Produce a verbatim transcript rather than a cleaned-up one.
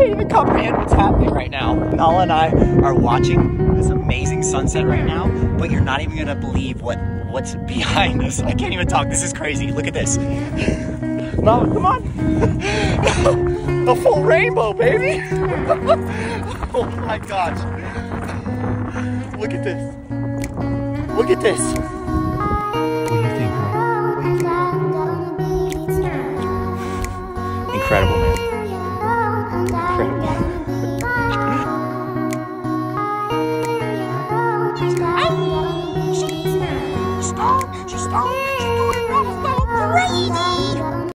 can't even comprehend what's happening right now. Nala and I are watching this amazing sunset right now, but you're not even gonna believe what what's behind us. I can't even talk. This is crazy. Look at this. Nala, come on. A full rainbow, baby. Oh my gosh. Look at this. Look at this.